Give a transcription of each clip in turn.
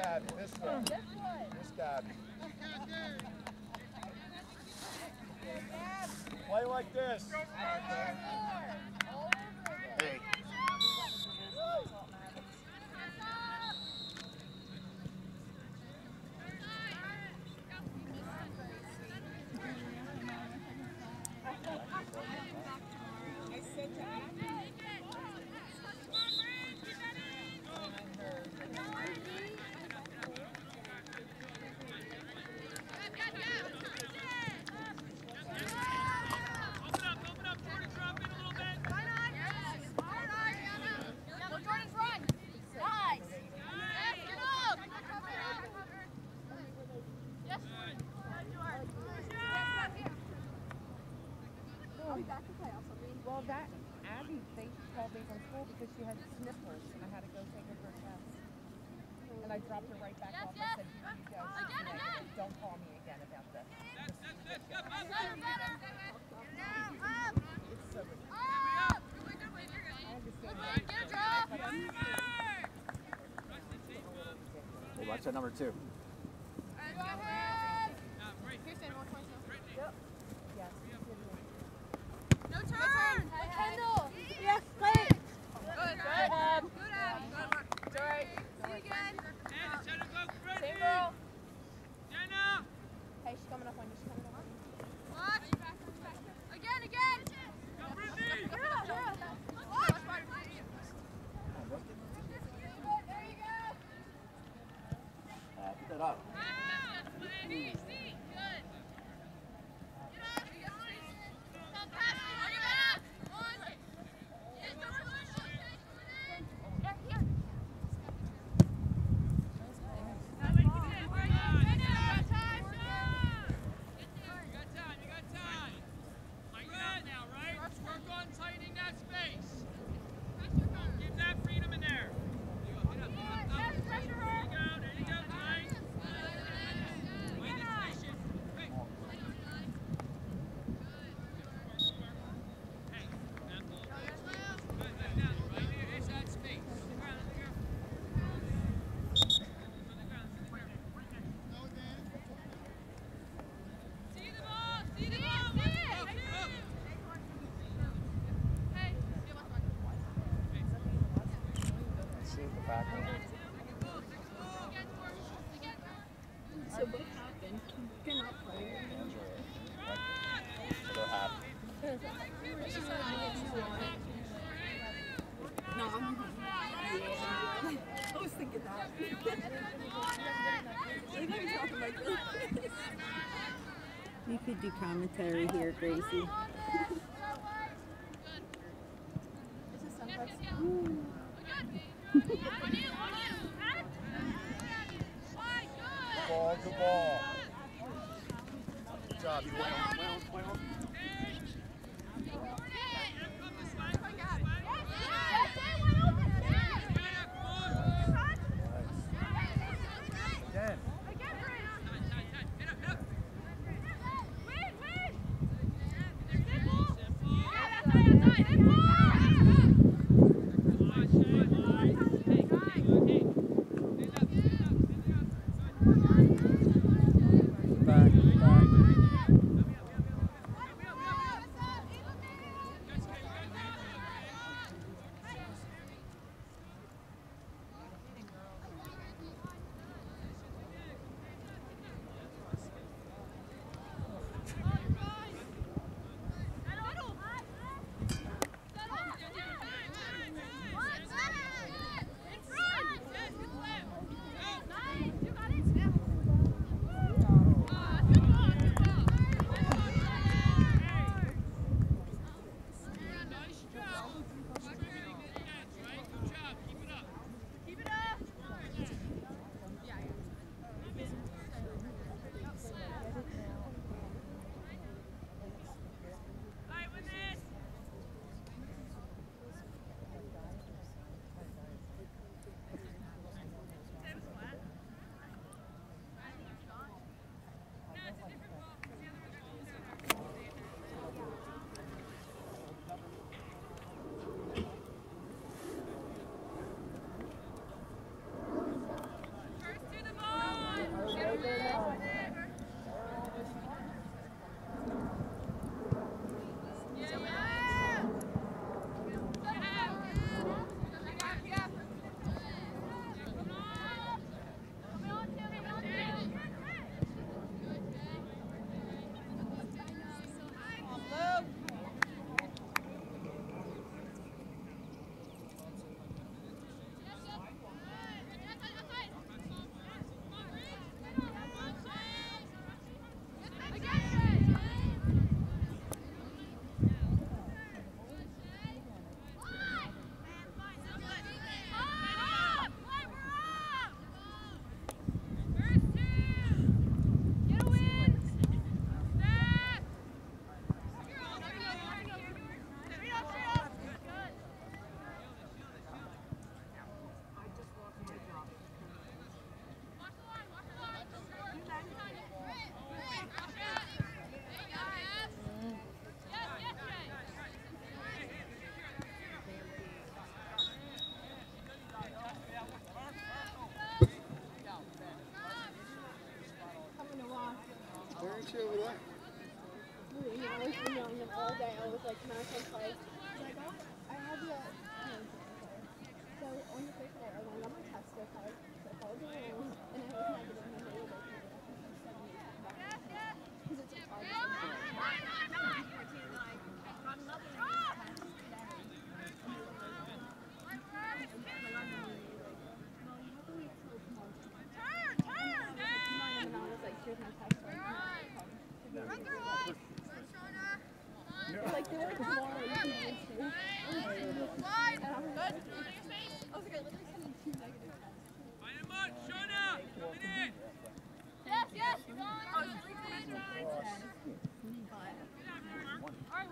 Gabby. This one. This Gabby. Play like this. Hey. Well, that Abby, they called me from school because she had sniffles, and I had to go take her for a test. And I dropped her right back off. I said, "Here you go. Don't call me again about this." It's so ridiculous. I understand. Hey, watch that number 2. Yep. Yes. No turn! Kendall! Yes, play it! Good, good. Good, Abby. Good work. It's all right. See you again. Same girl. Jenna! Hey, she's coming up on you. She's coming up on you. Watch. Again, again. Go, Brittany! Watch. There you go. Pick that up. So what happened? You're not playing. They're happy. No, I'm yeah. I was thinking that. They never talk about this. You could do commentary here, Gracie. Good ball. Good job. You went on. Again.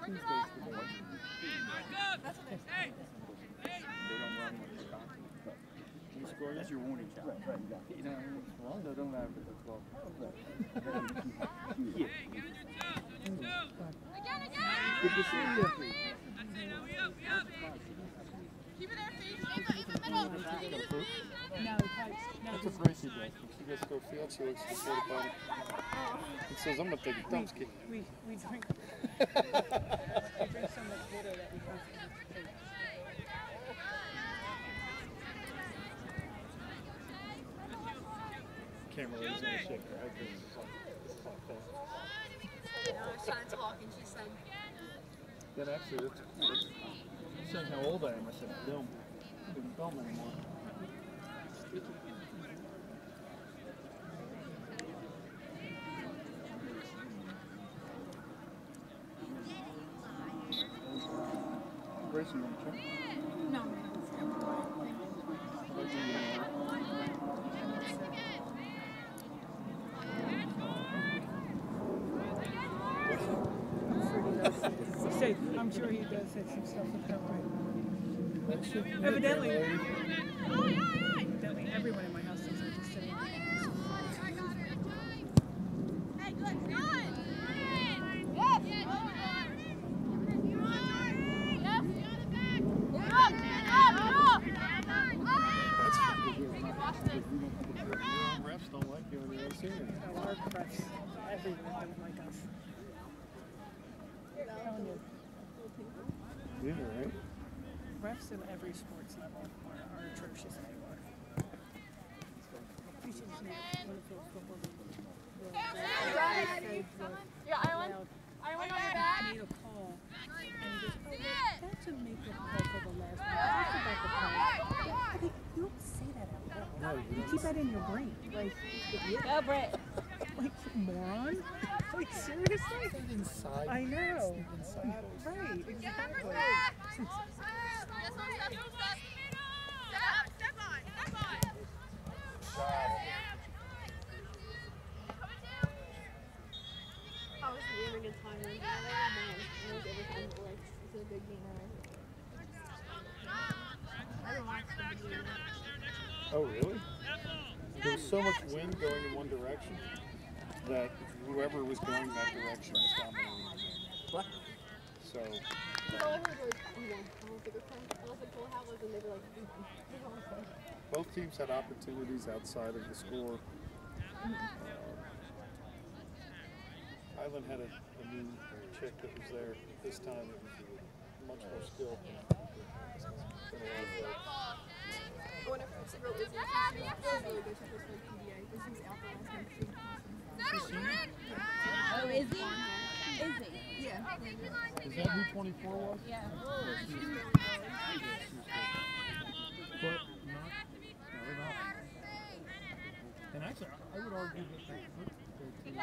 Tuesdays for the They don't run with the concrete. But when you score, that's your warning shot. Right, you know, Rondo don't have it as well. Yeah. Good to see you. Keep it there, Fee. Keep it middle. No, That's what Gracie does. When she gets to go field, she looks at the porta potty and says, I'm going to take a dump ski. we drink. We drink so much water that we have to take. Camera is going to shake her head. I was trying to talk and she said, Then actually, that's saying how old I am. I said, film. I didn't film anymore. Gracie, you want to check? No, I'm sure he does have some stuff with her, right? Evidently, everyone in my house thinks I'm just sitting. hey, good, good. Yes. Refs don't like you when you're senior. Our refs, everyone doesn't like us. I'm telling you, Yeah, right? refs in every sports level are atrocious anymore. We should just make one of those football games. Yeah, Ireland. Ireland on your back. Made a call. And he goes, oh, that's a makeup call for the last one. That's about the call. You don't say that out loud. You keep that in your brain. Like, Go, Britt. like moron? Like, seriously? Inside. I know. Inside. Right, exactly. I was gaming in Thailand. I was every time it works. It's a big gamer. I don't watch the video. Oh, really? There was so much wind going in one direction that whoever was going that direction was dominating. What? So, All I heard was, you know, almost like a full house, and they were like, both teams had opportunities outside of the score. Highland had a new chick that was there. This time it was much more skilled than a lot of folks. I wonder if it's real easy. She's really good. She was like PDA, but she's out there last night. Oh, is he? Is he? Yeah. Is that who 24 was? Yeah. But not. And actually, I would argue that they put their team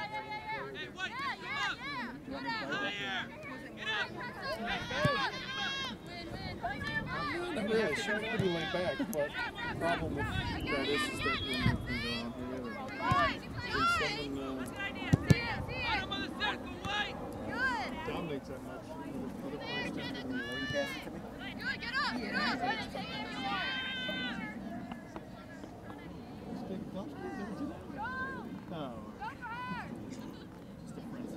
yeah, she's pretty laid back, but the problem with that is that when you can go on here and someone dominates that much, other players tend to lay back to me. Good, get up, get up. Big clutch, no. Just a friend.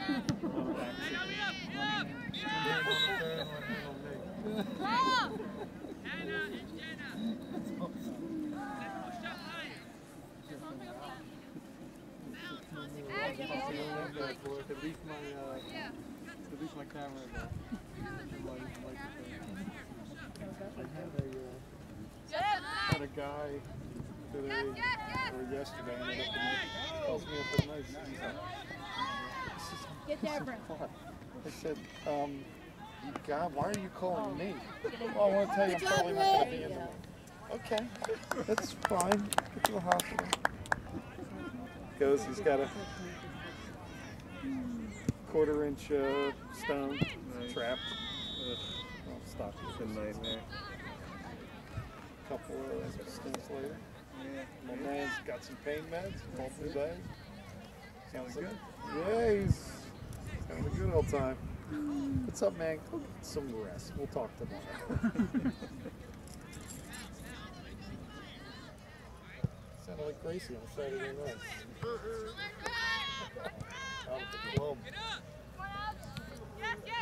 At least my camera. I had a guy today or yesterday ended up calls me up at night. Get there, Brent. I said, God, why are you calling me? Well, I want to tell you I'm probably not going to be in the Okay, that's fine. Get to the hospital. Goes, he's got a quarter-inch stone trapped. I'll stop. It's a nightmare. Couple of stints later. My man's got some pain meds, multiple days. Sounds good. Yeah, he's having a good old time. What's up, man? Go get some rest. We'll talk tomorrow. Sounded like Gracie on Saturday night. Out at the club. Yes, yes.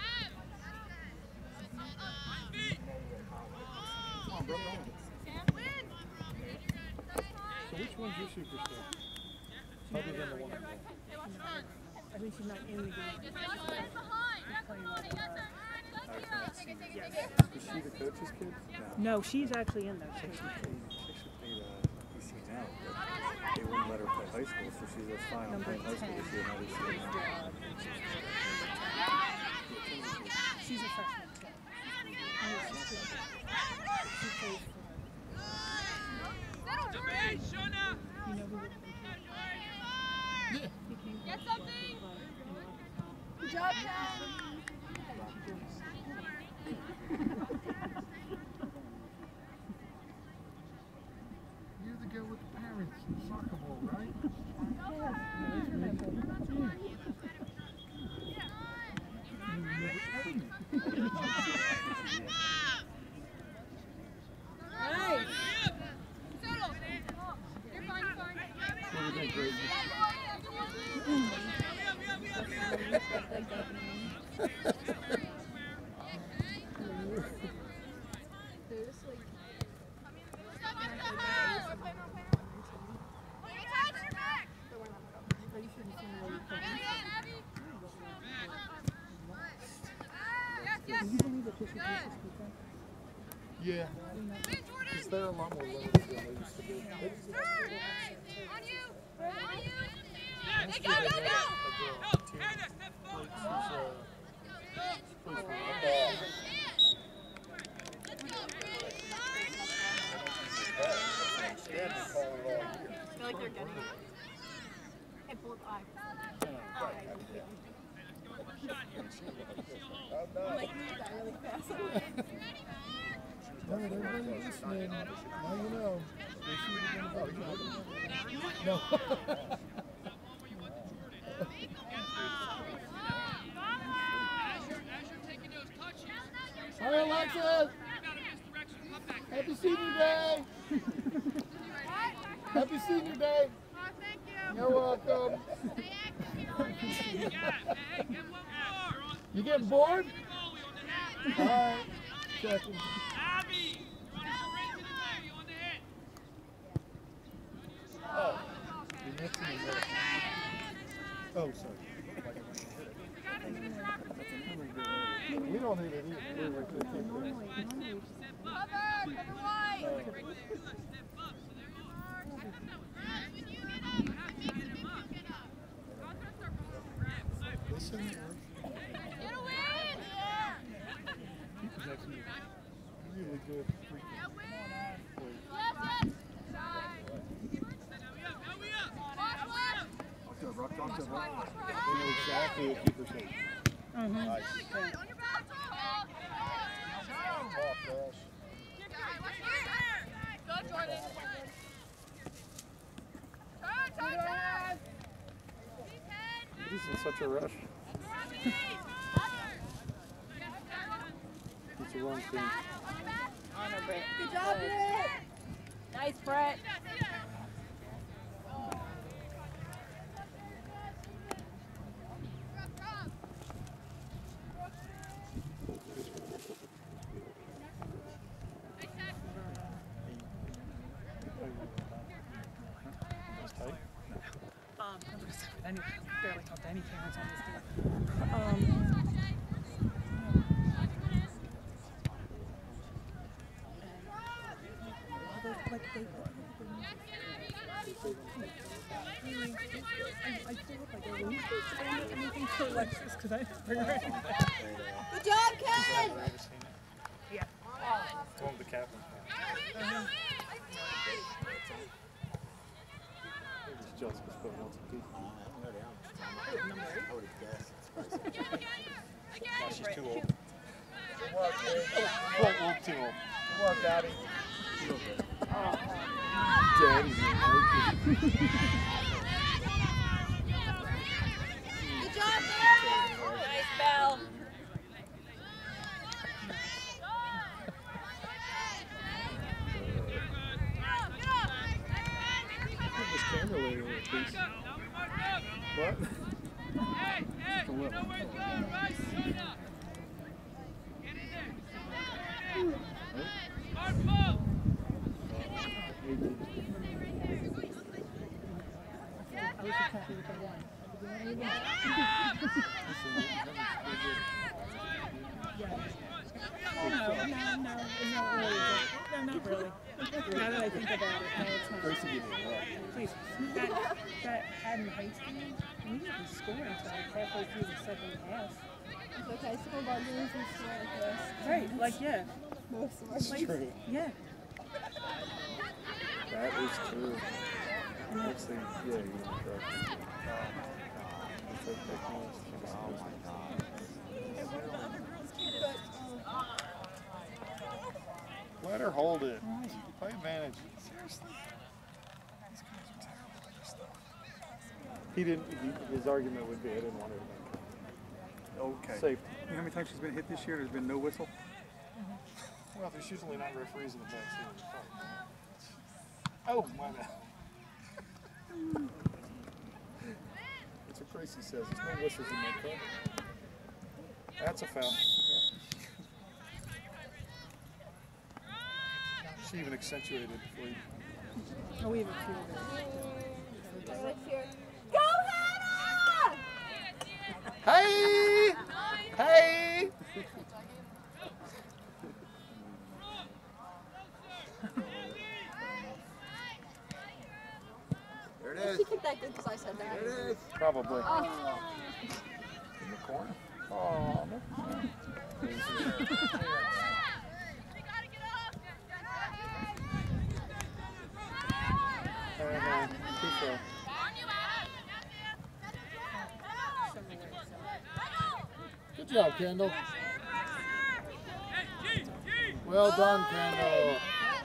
Come on, bro. So which one's your superstar? Other than the one that won. I think she's not in the game. Is she the coach's kid? No, she's actually in there. She should play EC now, but they wouldn't let her play high school, so she's just fine on playing high school. She's another school. She's a freshman too. She plays for you know who Get something. Good job, Cal. You're the girl with the parents in soccer ball, right? Nice. Settle. You're fine, you're fine. What do you think, Gracie? Yeah. Because they're a lot more limited than they used to be. On you. On you. Hey, go, go, go. I feel like they're getting it. Hey, pull up eye. I'm like, you got really fast. No, they're really listening. Now you know. They should have been about it. No. Hi, Alexis. Happy Senior Day. Happy Senior Day. Oh, thank you. You're welcome. You getting bored? All right. Checking. Abby! Running straight to the baby on the hit. Oh, you're mixing it up. Oh, sorry. We don't need it either. We're going to take it. Cover white. Listen. Get a win. Really good. Yes, yes. They know exactly what keeper's saying. Nice. Good. On your back. Go, Jordan. Turn. He's in such a rush. It's the wrong thing. Good job, Brett. Nice, Brett. I barely talked to any parents on this team. Because I didn't bring her in. Good job, Ken. Yeah. Told him the captain. It's just putting out some teeth. Now she's too old. Good work, too old. Good work, Daddy. Daddy's Good job, Bell. Nice, Bell. Finally, at least. What? Hey, hey, you know where it's going, right? Shut up. Get in there. Smart ball. I was just happy with the one. No, not really. Now that I think about it, no, it's not. Please, that Haddon Hastings, we didn't score until like halfway through the second half. Okay, so about losing score like this. Right, like, yeah. That's true. Yeah. That is true. Actually, yeah, you're correct. Oh my God. Let her hold it. Play advantage. Seriously. He didn't. His argument would be, I didn't want her to make Okay. safety. You know how many times she's been hit this year? There's been no whistle. Well, there's usually not referees in the back seat. Oh, my bad. That's what Tracy says. There's no whistles in that car. That's a foul. She even accentuated it for you. Oh, we have a few of those. Go, Hannah! Hey! Hey! There it is. She kicked that good because I said that. There it is. Probably. Oh. In the corner. Oh, no. Good job, Kendall. Well done, Kendall.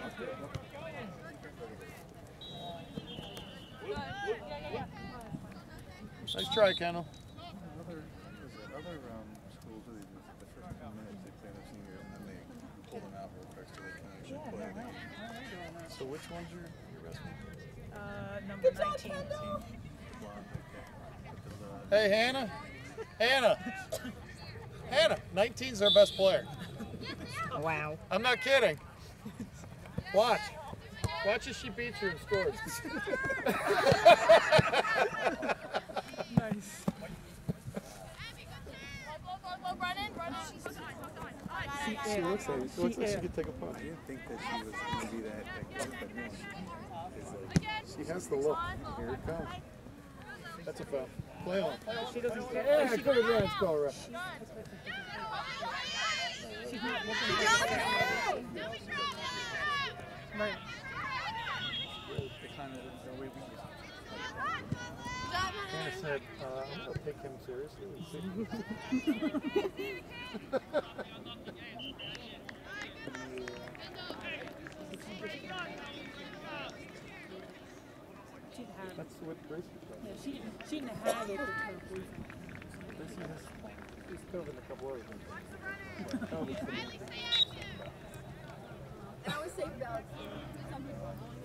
Nice try, Kendall. Other schools, the first 10 minutes they play the seniors and then they pull them out real quick so they can actually play the game. So which one's your best one? Number 19. Hey, Hannah. Hannah. Hannah. 19's our best player. Wow. I'm not kidding. Watch. Watch as she beats you and scores. Nice. She looks like she could take a punt. I didn't think that she was going to be that good, but no. She has the look. Here it comes. That's a foul. Play on. She doesn't care. Yeah, good advance ball, right? She's not looking at it. Right. Hannah said, I'm going to take him seriously. We'll see. That's what Gracie said. Yeah, she didn't have it with her boyfriend. Gracie has, he's covered a couple other things. I always say about some people are only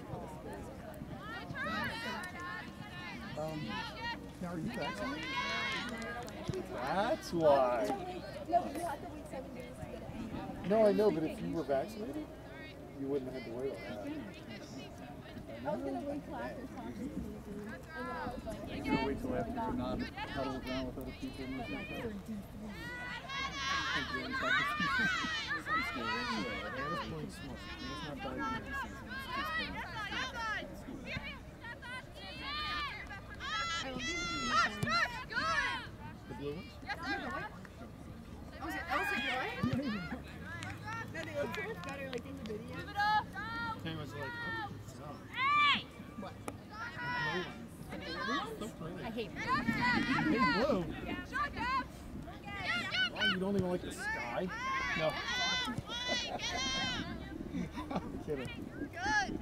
Now are you vaccinated? That's why. No, but you have to wait 7 days to get it. No, I know, but if you were vaccinated, you wouldn't have to wait on that. I was going to wait till after talking. And then I was like, You're going to wait till after you're not huddled around with other people in the gym. The blue ones? I was like, what? No, they look so much better like in the video. Kim was like, oh, no. What? I hate blue. You hate blue? Well, you don't even like the sky? No. I'm kidding. Good.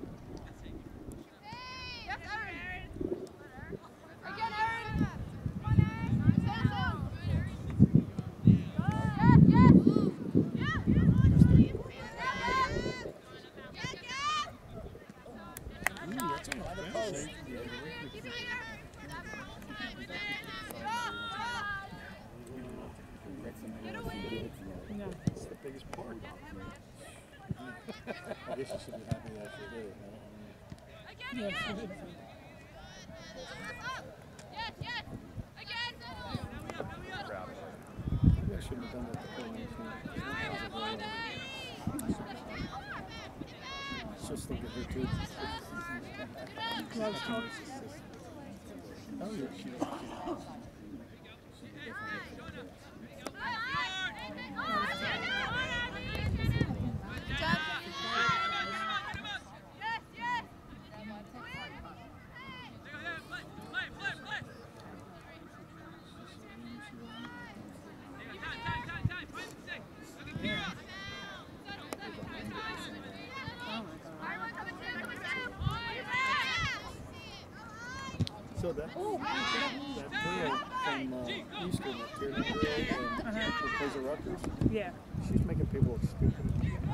Yes, Aaron. Again, Aaron. It's the biggest part. I guess you should be happy that she did it. Yeah, she did. Maybe I shouldn't have done that before. She'll still get her too. Oh, yeah, she does. So that girl from Eastern, that Triton girl, who plays the Rutgers, Yeah. she's making people look stupid.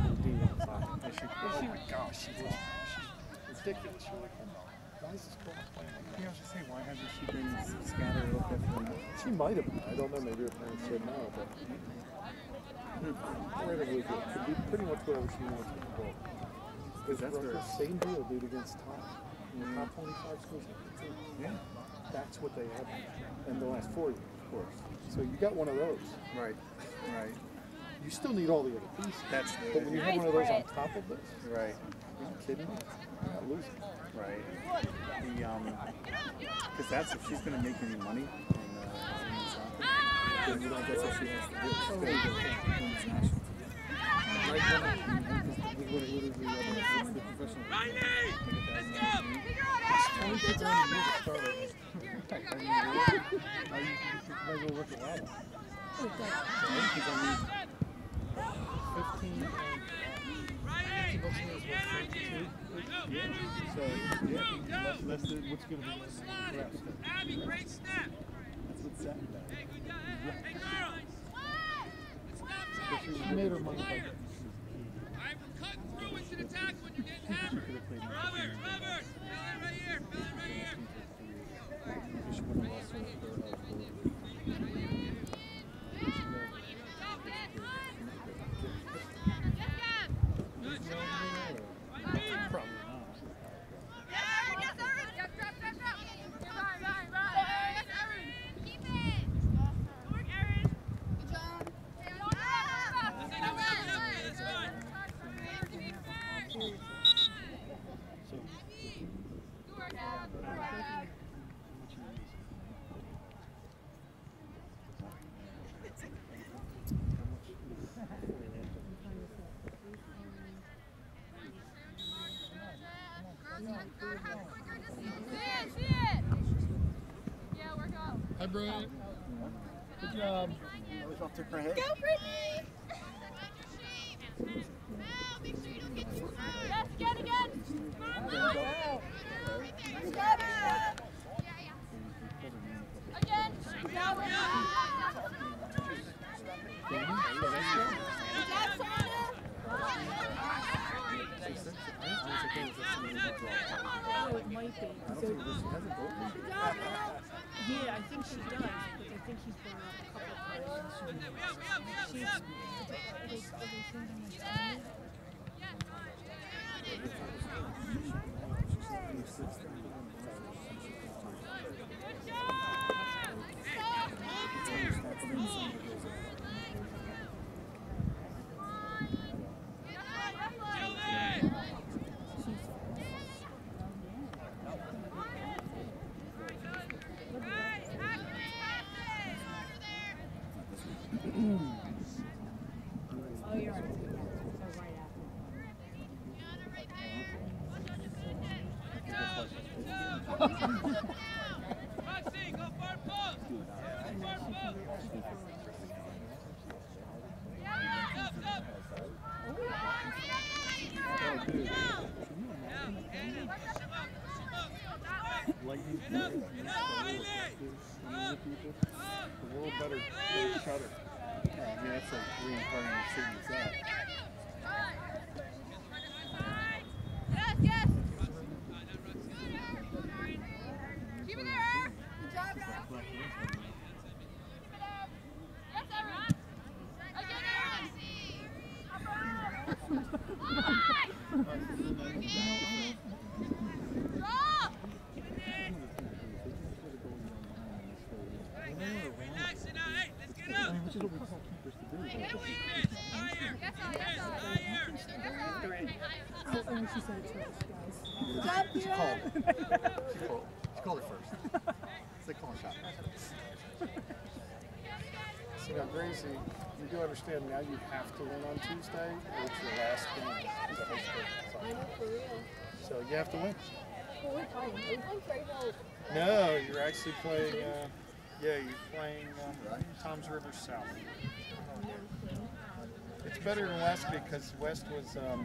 Oh my gosh, she's ridiculous. You're like, why is this girl playing like that? Yeah, I was just saying, why hasn't she been scattered a little bit from that? She might have been. I don't know. Maybe her parents said no, but incredibly good. Could be pretty much whatever she wants with the ball. Because that's the same deal, dude, against top. Top 25 schools. Yeah. That's what they have in the last 4 years, of course. So you got one of those. Right. Right. You still need all the other pieces. That's But when you have one of those on top of this, right. are you kidding me? You're not losing. Right. Because that's if she's gonna make any money in soccer, then you don't. That's what she has to do. She's gotta go international. Right now, we would have literally the professional. Let's go! Good job, man! Work it out. 15. So, yeah, less than what's going to be less than Abby, great snap. That's what's sad about it. Hey, good job. Hey, girls. She made her money back. All right, we're cutting through into the tackle when you're getting hammered. Robert, fill in right here, Hi, Brian. Good job. Always off to her head. Go, Brittany! Yes, again. Again. Oh, it might be. Yeah, I think she does, because I think she's been up a couple of The world better shut her. Yeah, I mean, that's like reincarnating Satan's that. Yes. She called it first. It's like calling shot. So now, Gracie, you do understand now you have to win on Tuesday, or it's your last game as a high school. I know, for real. So you have to win. Well, we're playing. Are we playing Triton? No, you're actually playing, you're playing Tom's River South. It's better than West because West was,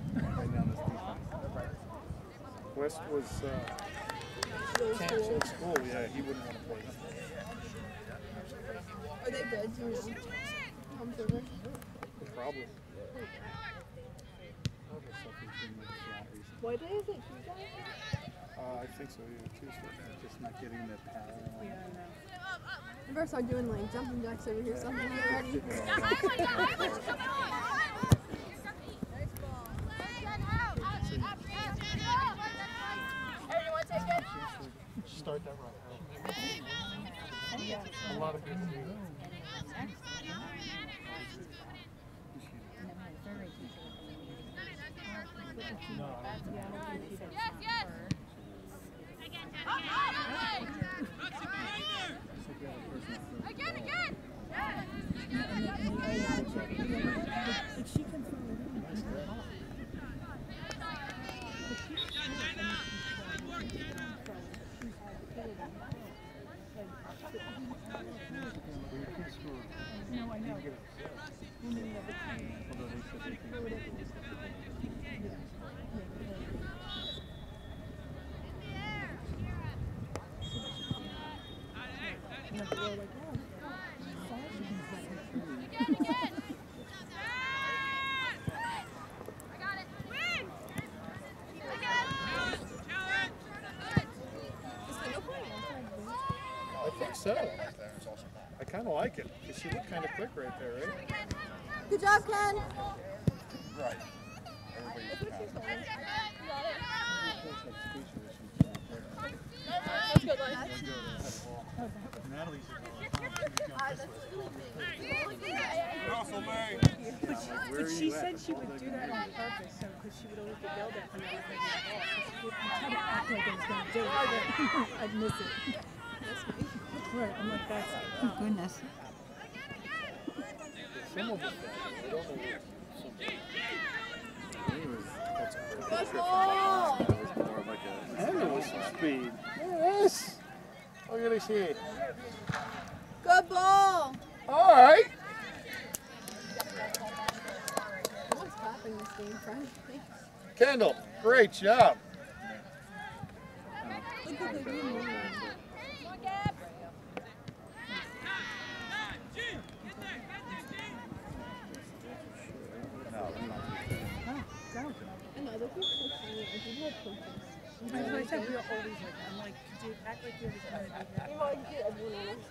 canceled school. Yeah, he wouldn't want to play them. Are they good? Do you know? Tom's River? Probably. What day is it? Tuesday? I think so, yeah, Tuesday. Just not getting the power. I better start doing like jumping jacks over here, something already. Start that right. A lot of people do that. No, I know. I think so. I kind of like it because she looked kind of quick right there, right? Good job, Ken. Right. That's good, Liz. Natalie's But she said she would do that on purpose, so because she would always get yelled at for not taking the ball. So she would try to act like I was going to do it, but I'd miss it. Right, I'm like, that's Oh, goodness. Some of them, I don't know what. Good ball. And there was some speed. Yes. Look at this here. Good ball. All right. I'm clapping this game, Frank. Thanks. Kendall, great job. Look at the game. I know, they're people pushing me. I do have coaches. That's what I said, we were always like, I'm like, could you act like you're just going to do that? You know, I get everyone else.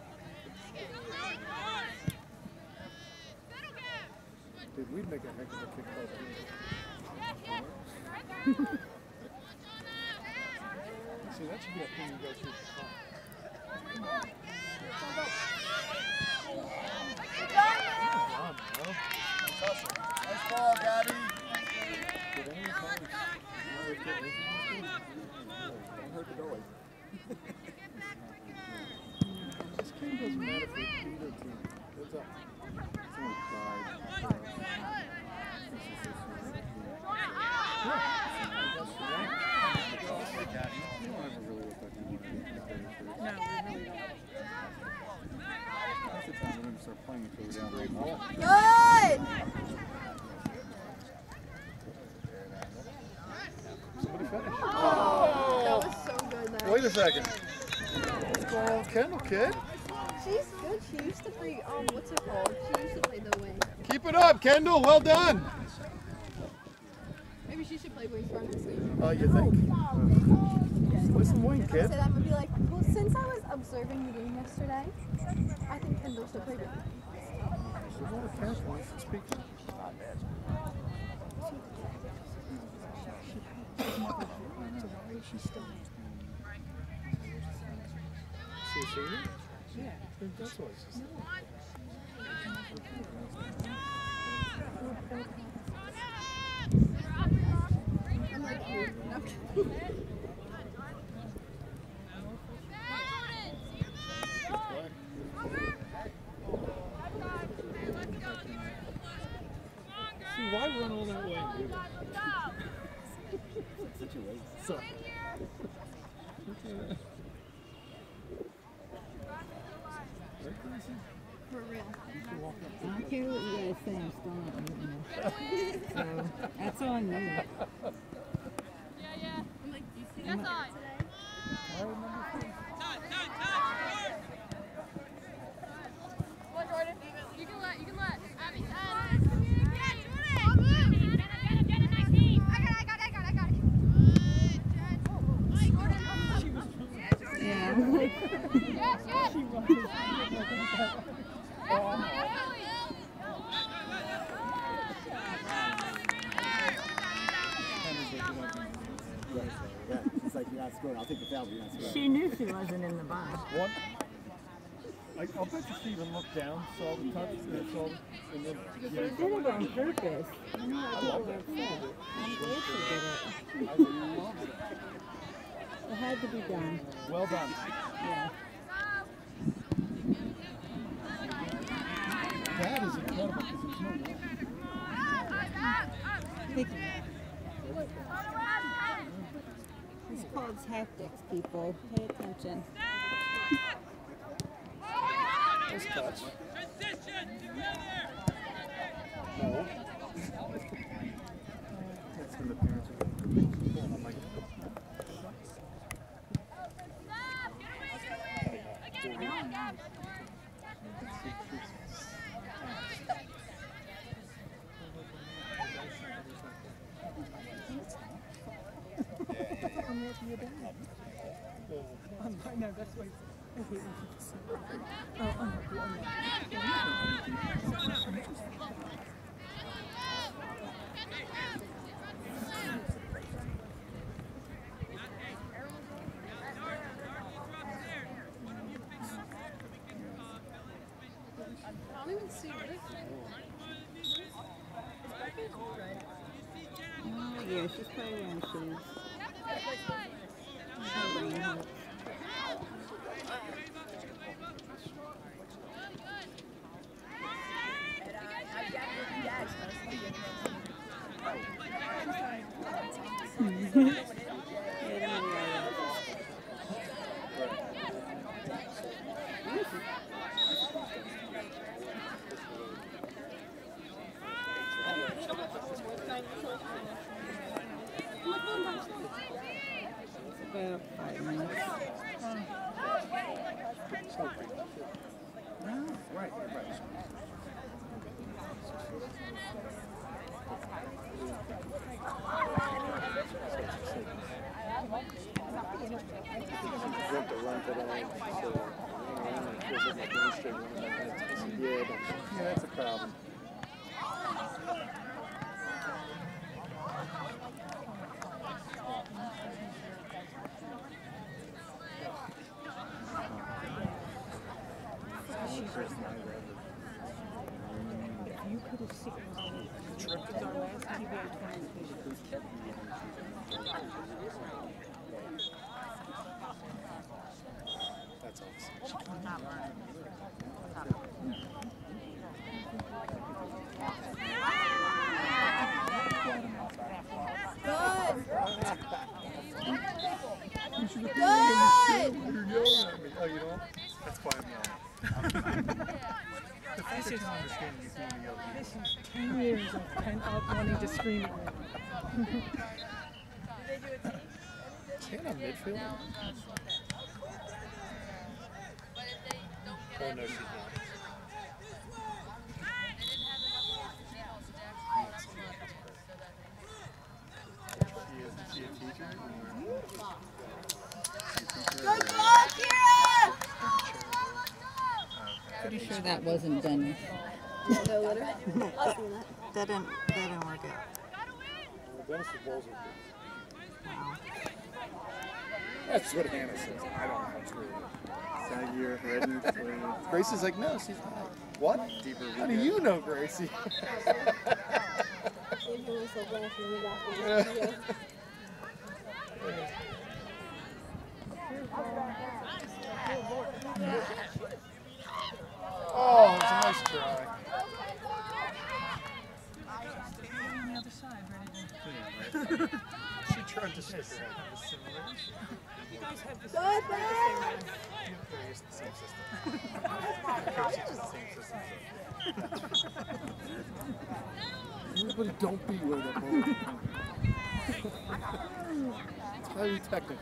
Dude, we'd make a heck of a kickball team. See, that should be a thing you guys should try. Nice ball, Gabby. This game doesn't matter for either team. What's up? No, we really don't. Half the time we don't start playing until we're down Great ball. Good! Somebody finish. That was so good, though. Wait a second. What's going on, Kendall, kid? She's good. She used to play, what's it called? She used to play the wing. Keep it up, Kendall. Well done. Maybe she should play wing for this week. Oh, you think? Play some wing, I kid. said I'm gonna be like, well, since I was observing the game yesterday, I think Kendall should play wing. There's a lot of counsel. You should speak. She a senior? Yeah. That's what she said. I'm like, For real. I don't care what you guys say, I'm still not moving this. So, that's on me. I'm like, do you see that today? You can let. Abby. Yeah, I'm like, It's like you're not scoring. I'll take the foul, but you're not scoring. she knew she wasn't in the box. What? I'll bet you she even looked down, saw the touch, saw the, and then She did it on purpose. I know I people were upset. I'm glad she did it. I love it. It had to be done. Well done. Yeah. That is incredible because there's no way. It's called tactics, people. Pay attention. Nice touch. No. That's when the parents are I'm like, I know, that's why I hate when people say that. Oh, I don't even see it. Oh, yeah, she's probably wearing shoes. Her brain hurts. About 5 minutes. right. Want to run today, so Yeah, that's a problem. if you could have seen it was our last PBA tournament. that's awesome. Good. You're yelling at me. Oh, you know? That's why I'm yelling. The fact that I'm understanding is doing the yelling. This is 10 years of pent-up wanting to scream at me. Tana midfield? Oh no, she's not. Is she a teacher? Good ball, Kira! Pretty sure that wasn't done. No litter? I've seen that. That didn't work out. Dennis' balls are good. Wow. That's what Hannah says. I don't know how true Saggier, reddened, it is. Gracie's like, no, she's not. What? deeper. How do you know Gracie? Oh, it's a nice try. On the other side, ready to... She tried to stick her head. just the same system. The coach teaches the same system. Everybody don't be where the ball. It's highly technical.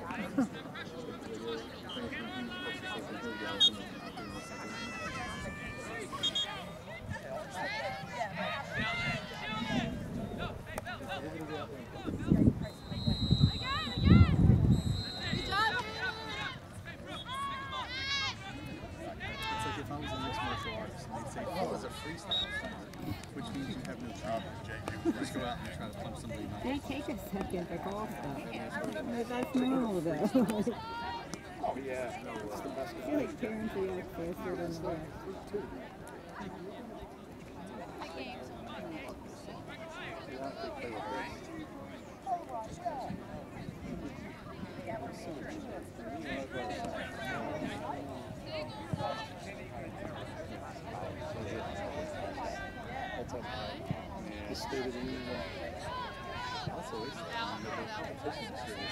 If I was a mixed martial artist and they'd say, oh, it's a freestyle fighter, which means you have no job. Just go out and try to punch somebody. They take a second to golf though. That's normal though. Oh yeah, no, it's the best. I feel like parents react faster than the rest. You have to play with her. That's up high. The State of the Union. Also, it's the competition this year.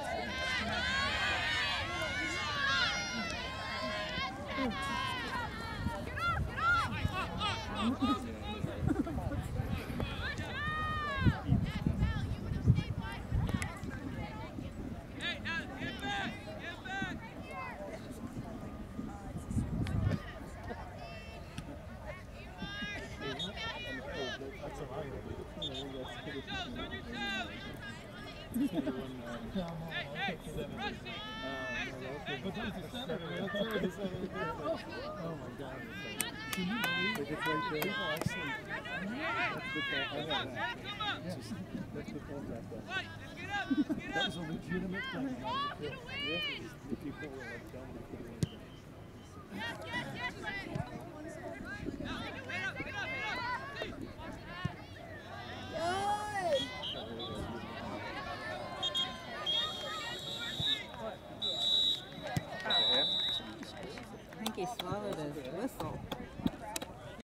Oh my God. Can you believe it? It's right there. People actually. That's the ball. I know that. Yeah. That's the ball back there. That was a legitimate thing. Not a kid. Yeah. The people were like dumb and couldn't even. I think he swallowed his whistle.